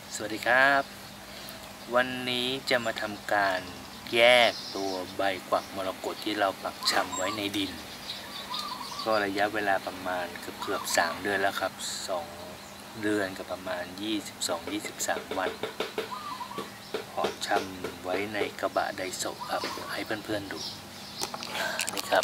สวัสดีครับวันนี้จะมาทำการแยกตัวใบกวักมรกตที่เราปักชำไว้ในดินก็ระยะเวลาประมาณเกือบ3 เดือนแล้วครับ2 เดือนกับประมาณ22-23 วันพอชำไว้ในกระบะไดโซะครับให้เพื่อนๆดูนี่ครับ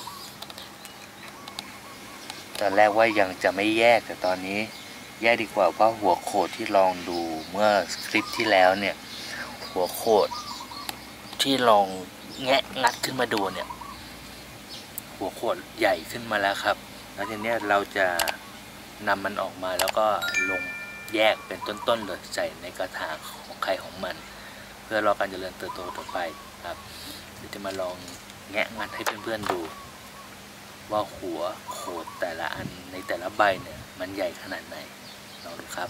ตอนแรกว่ายังจะไม่แยกแต่ตอนนี้แยกดีกว่าเพราะหัวโขดที่ลองดูเมื่อคลิปที่แล้วเนี่ยหัวโขดที่ลองงัดขึ้นมาดูเนี่ยหัวโขดใหญ่ขึ้นมาแล้วครับแล้วทีนี้เราจะนำมันออกมาแล้วก็ลงแยกเป็นต้นๆเลยใส่ในกระถางของใครของมันเพื่อรอการเจริญเติบโตต่อไปครับเดี๋ยวจะมาลองงัดให้เพื่อนๆดูว่าหัวโขดแต่ละอันในแต่ละใบเนี่ยมันใหญ่ขนาดไหนลองดูครับ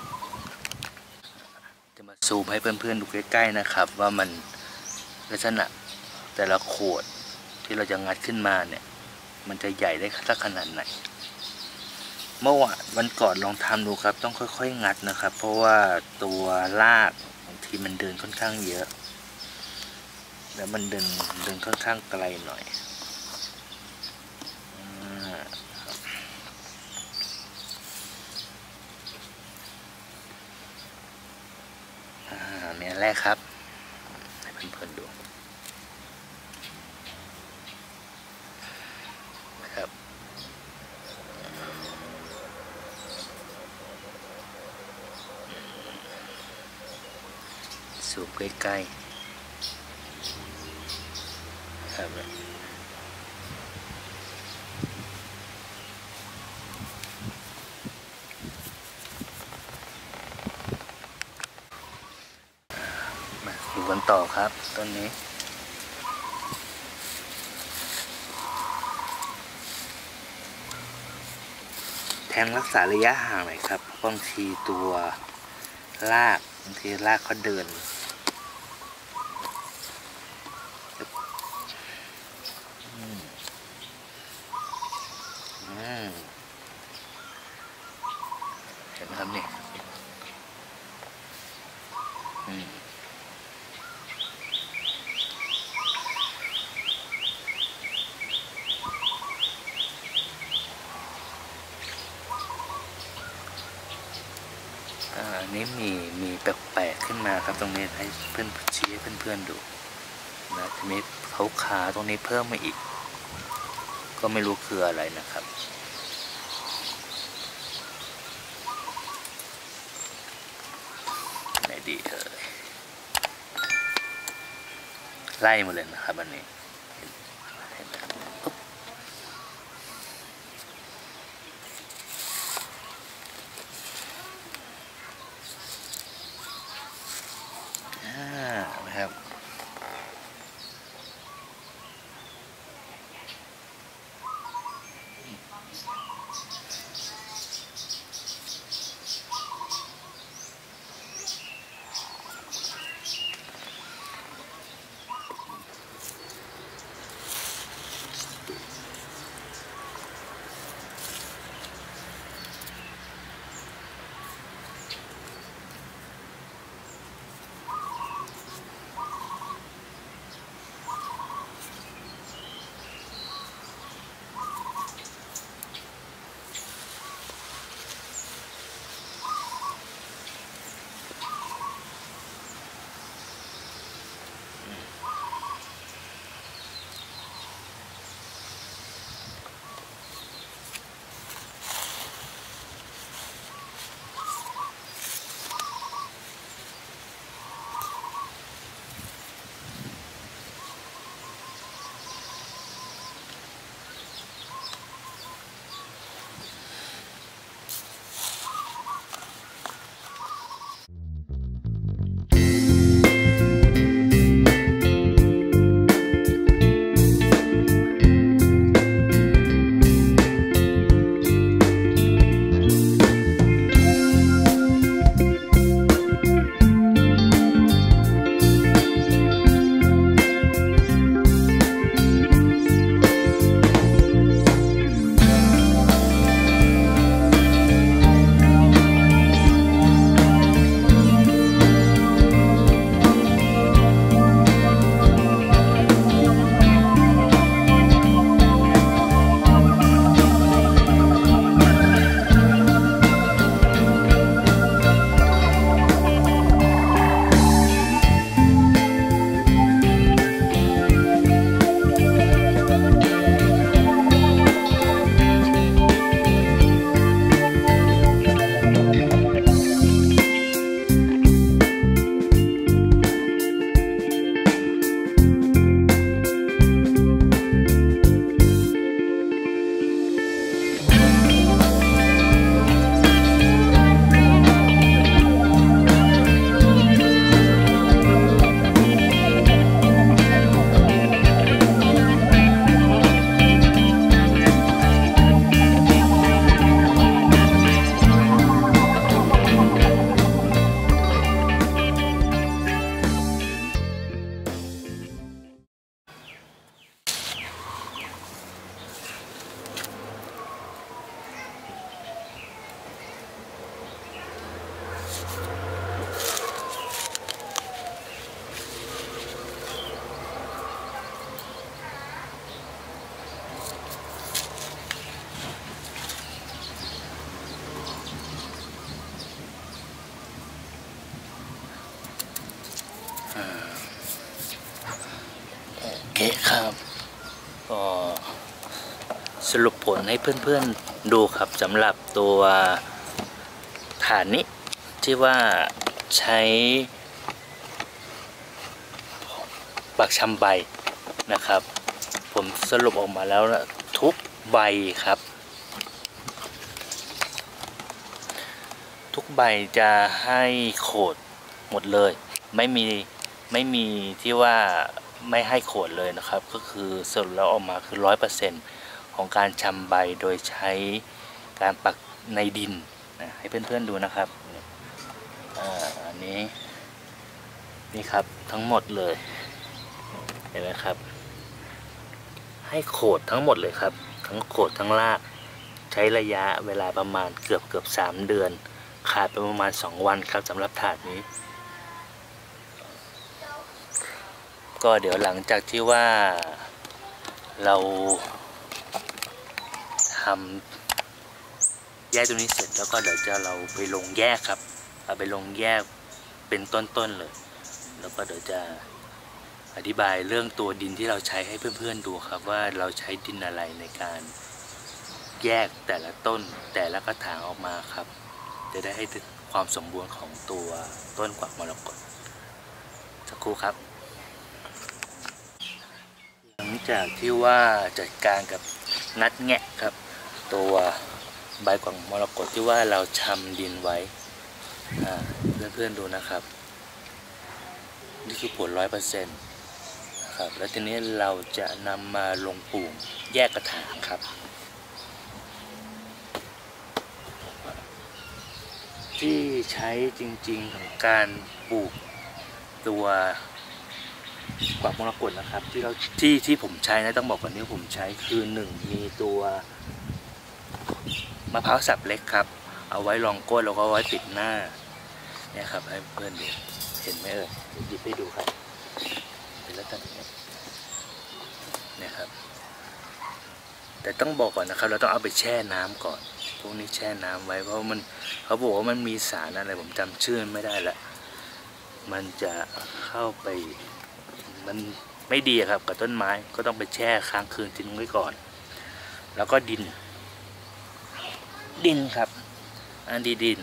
จะมาซูมให้เพื่อนๆดูใกล้ๆนะครับว่ามันลักษณะแต่ละโขดที่เราจะงัดขึ้นมาเนี่ยมันจะใหญ่ได้สักขนาดไหนเมื่อวันก่อนลองทำดูครับต้องค่อยๆงัดนะครับเพราะว่าตัวรากบางทีมันเดินค่อนข้างเยอะแล้วมันเดินค่อนข้างไกลหน่อยเนี่ยแรกครับให้เพื่อนๆดูนะครับซูมใกล้ๆครับมาดูกันต่อครับต้นนี้แทงรักษาระยะห่างหน่อยครับบางทีตัวรากบางทีรากเขาเดินเห็นไหมครับเนี่ยอันนี้มีแปลกๆขึ้นมาครับตรงนี้ให้เพื่อนชี้ให้เพื่อนๆดูนะทีนี้เขาขาตรงนี้เพิ่มมาอีกก็ไม่รู้คืออะไรนะครับไหนดีไล่มาเลยนะครับอันนี้นะครับครับก็สรุปผลให้เพื่อนๆดูครับสำหรับตัวฐานนี้ที่ว่าใช้ปักชำใบนะครับผมสรุปออกมาแล้วนะทุกใบครับทุกใบจะให้โขดหมดเลยไม่มีที่ว่าไม่ให้โขดเลยนะครับก็คือสรุปแล้วออกมาคือ 100% ของการชำใบโดยใช้การปักในดินนะให้เพื่อนๆดูนะครับอันนี้นี่ครับทั้งหมดเลยเห็นไหมครับให้โขดทั้งหมดเลยครับทั้งโขดทั้งรากใช้ระยะเวลาประมาณเกือบ3 เดือนขาดไปประมาณ2 วันครับสำหรับถาดนี้ก็เดี๋ยวหลังจากที่ว่าเราทำแยกตรงนี้เสร็จแล้วก็เดี๋ยวจะเราไปลงแยกครับเอาไปลงแยกเป็นต้นๆเลยแล้วก็เดี๋ยวจะอธิบายเรื่องตัวดินที่เราใช้ให้เพื่อนๆดูครับว่าเราใช้ดินอะไรในการแยกแต่ละต้นแต่ละกระถางออกมาครับจะได้ให้ถึงความสมบูรณ์ของตัวต้นกวักมรกตสักครู่ครับหลังจากที่ว่าจัดการกับงัดแงะครับตัวใบกวักมรกตที่ว่าเราชำดินไว้เพื่อนๆดูนะครับนี่คือผล 100%นะครับแล้วทีนี้เราจะนำมาลงปลูกแยกกระถางครับที่ใช้จริงๆของการปลูกตัวกวักมรกตนะครับที่ผมใช้นะต้องบอกก่อนที่ผมใช้คือ1มีตัวมะพร้าวสับเล็กครับเอาไว้รองก้นแล้วก็ไว้ปิดหน้าเนี่ยครับให้เพื่อนดูเห็นไหมหยิบให้ดูครับเป็นลักษณะนี้เนี่ยครับแต่ต้องบอกก่อนนะครับเราต้องเอาไปแช่น้ำก่อนพวกนี้แช่น้ำไว้เพราะเขาบอกว่ามันมีสารอะไรผมจำชื่อไม่ได้ละมันจะเข้าไปมันไม่ดีครับกับต้นไม้ก็ต้องไปแช่ค้างคืนทิ้งไว้ก่อนแล้วก็ดินครับอัน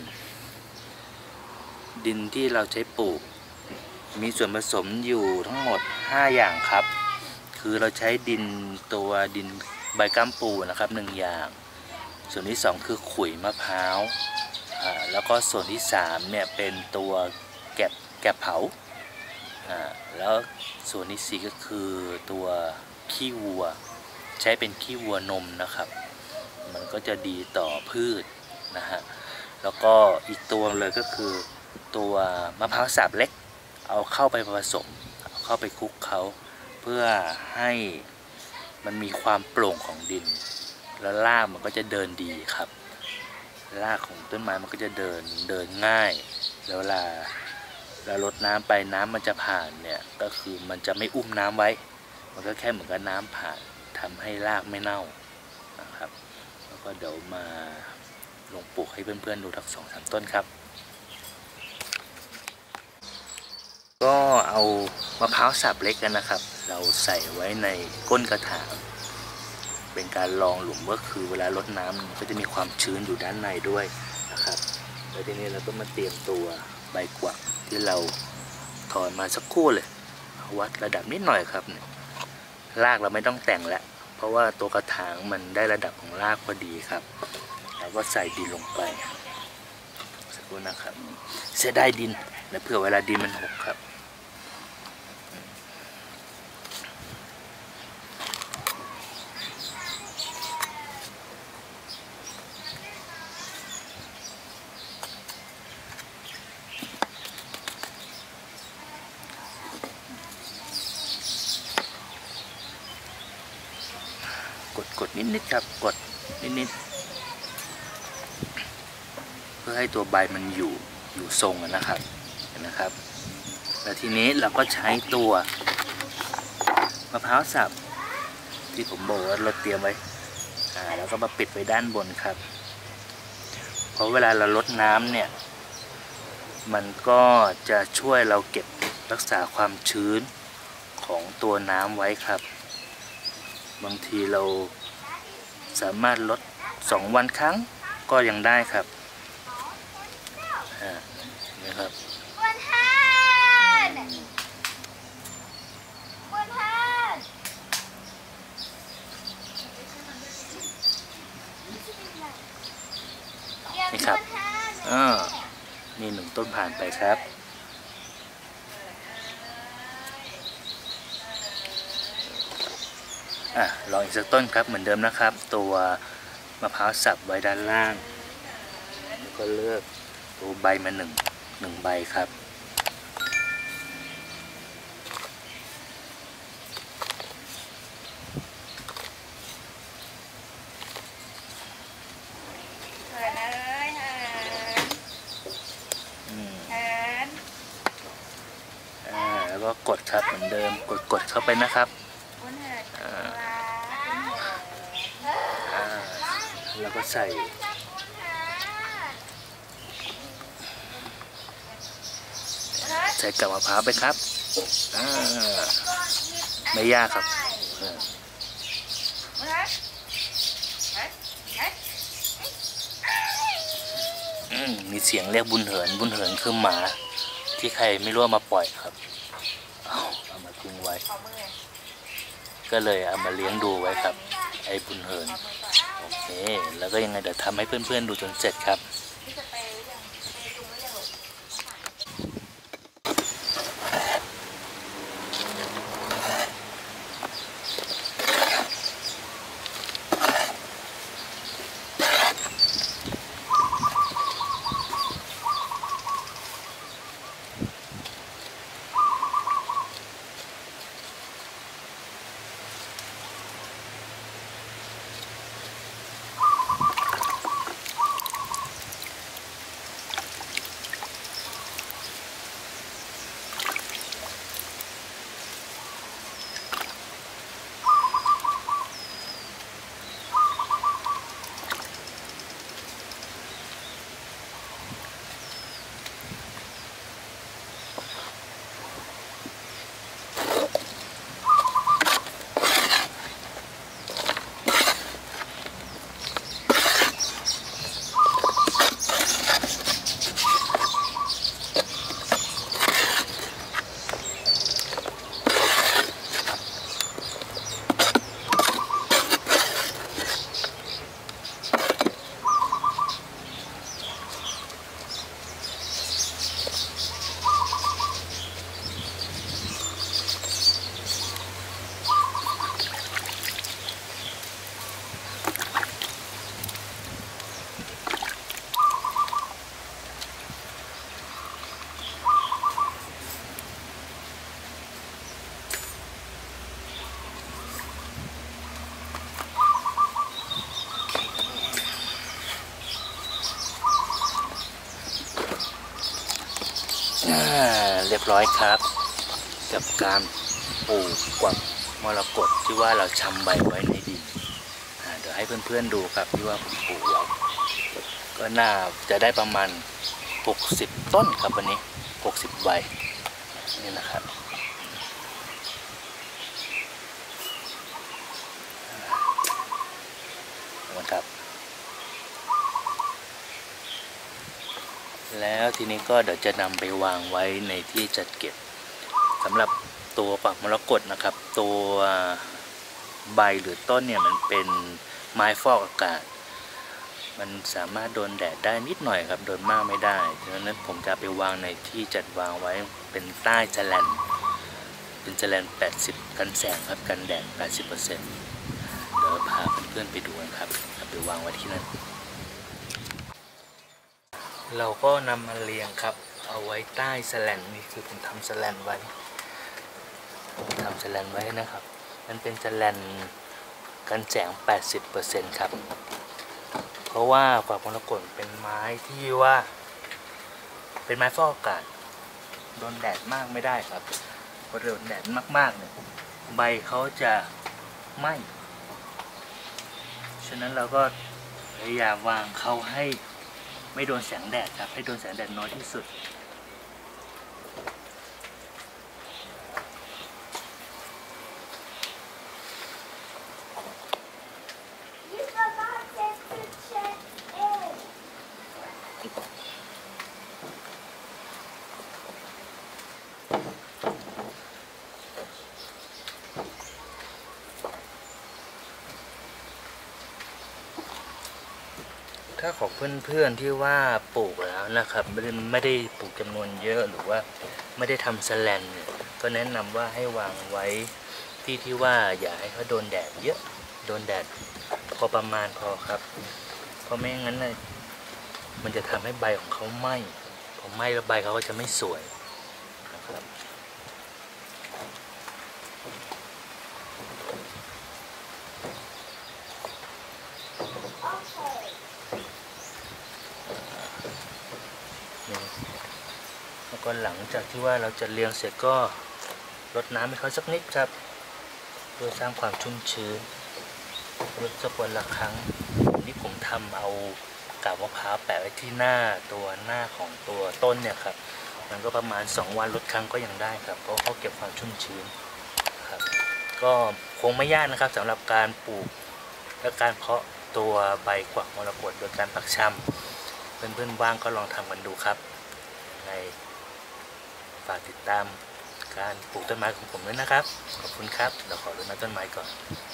ดินที่เราใช้ปลูกมีส่วนผสมอยู่ทั้งหมด5 อย่างครับคือเราใช้ดินใบกัมปูนะครับ1 อย่างส่วนที่2คือขุยมะพร้าวแล้วก็ส่วนที่3เนี่ยเป็นตัวแกะเผาแล้วส่วนที่4ก็คือตัวขี้วัวใช้เป็นขี้วัวนมนะครับมันก็จะดีต่อพืชนะฮะแล้วก็อีกตัวเลยก็คือตัวมะพร้าวสับเล็กเอาเข้าไปผสมเข้าไปคลุกเขาเพื่อให้มันมีความโปร่งของดินแล้วรากมันก็จะเดินดีครับรากของต้นไม้มันก็จะเดินง่ายแล้วเวลาเราลดน้ำไปน้ำมันจะผ่านเนี่ยก็คือมันจะไม่อุ้มน้ำไว้มันก็แค่เหมือนกับน้ำผ่านทำให้รากไม่เน่านะครับแล้วก็เดี๋ยวมาลงปลูกให้เพื่อนๆดูทั้ง2-3 ต้นครับก็เอามะพร้าวสับเล็กกันนะครับเราใส่ไว้ในก้นกระถางเป็นการรองหลุมก็คือเวลารดน้ำมันก็จะมีความชื้นอยู่ด้านในด้วยนะครับแล้วทีนี้เราก็มาเตรียมตัวใบกวักที่เราถอนมาสักครู่เลยวัดระดับนิดหน่อยครับเนี่ยรากเราไม่ต้องแต่งแล้วเพราะว่าตัวกระถางมันได้ระดับของรากพอดีครับแล้วก็ใส่ดินลงไปสักครู่นะครับเสียดายดินและเผื่อเวลาดินมันหกครับกดนิดครับกดนิดเพื่อให้ตัวใบมันอยู่ทรงนะครับเห็นนะครับแล้วทีนี้เราก็ใช้ตัวมะพร้าวสับที่ผมบอกว่าเราเตรียมไว้แล้วก็มาปิดไว้ด้านบนครับเพราะเวลาเราลดน้ำเนี่ยมันก็จะช่วยเราเก็บรักษาความชื้นของตัวน้ำไว้ครับบางทีเราสามารถลด2 วันครั้งก็ยังได้ครับนะครับนี่ครับนี่1 ต้นผ่านไปครับลองอีกสักต้นครับเหมือนเดิมนะครับตัวมะพร้าวสับไว้ด้านล่างแล้วก็เลือกตัวใบมาหนึ่งใบครับแล้วก็กดครับเหมือนเดิมกดเข้าไปนะครับแล้วก็ใส่กับมะพร้าวไปครับไม่ยากครับมีเสียงเรียกบุญเหินคือหมาที่ใครไม่รู้มาปล่อยครับเอามาทิ้งไว้ก็เลยเอามาเลี้ยงดูไว้ครับไอ้บุญเหินโอเคแล้วก็ยังไงเดี๋ยวทำให้เพื่อนๆดูจนเสร็จครับเรียบร้อยครับกับการปลูกกวักมรกตที่ว่าเราชำใบไว้ในดินเดี๋ยวให้เพื่อนๆดูครับที่ว่าผมปลูกแล้วก็น่าจะได้ประมาณ60 ต้นครับวันนี้60 ใบนี่นะครับนะครับแล้วทีนี้ก็เดี๋ยวจะนำไปวางไว้ในที่จัดเก็บสำหรับตัวฝักมรกตนะครับตัวใบหรือต้นเนี่ยมันเป็นไม้ฟอกอากาศมันสามารถโดนแดดได้นิดหน่อยครับโดนมากไม่ได้ดังนั้นผมจะไปวางในที่จัดวางไว้เป็นใต้แฉลนเป็นแฉลน80กันแสงครับกันแดด 80% เดี๋ยวพาเพื่อนๆไปดูกันครับไปวางไว้ที่นั่นเราก็นำมาเรียงครับเอาไว้ใต้แฉลนนี่คือผมทำแฉลนไว้นะครับมันเป็นแฉลนกันแสง 80% ครับเพราะว่าฝักมรกตเป็นไม้ที่ว่าเป็นไม้ฟอกอากาศโดนแดดมากไม่ได้ครับพอโดนแดดมากๆเนี่ยใบเขาจะไหม้ฉะนั้นเราก็พยายามวางเขาให้ไม่โดนแสงแดดครับให้โดนแสงแดดน้อยที่สุดถ้าของเพื่อนๆที่ว่าปลูกแล้วนะครับไม่ได้ปลูกจำนวนเยอะหรือว่าไม่ได้ทำแสแลนเนี่ยก็แนะนำว่าให้วางไว้ที่ว่าอย่าให้เขาโดนแดดเยอะโดนแดดพอประมาณพอครับเพราะไม่งั้นนะมันจะทำให้ใบของเขาไหม้พอไหม้แล้วใบเขาก็จะไม่สวยนะครับแล้วก็หลังจากที่ว่าเราจะเลี้ยงเสร็จก็รดน้ำให้เขาสักนิดครับเพื่อสร้างความชุ่มชื้นรดสักวันละครั้งนี่ผมทำเอากาบมะพร้าวแปะไว้ที่หน้าของตัวต้นเนี่ยครับมันก็ประมาณ2 วันลดครั้งก็ยังได้ครับเพราะเขาเก็บความชุ่มชื้นครับก็คงไม่ยากนะครับสำหรับการปลูกและการเพาะตัวใบกวักมรกตโดยการปักชำเพื่อนๆว่างก็ลองทำกันดูครับในฝากติดตามการปลูกต้นไม้ของผมด้วยนะครับขอบคุณครับเดี๋ยวขอรดน้ำต้นไม้ก่อน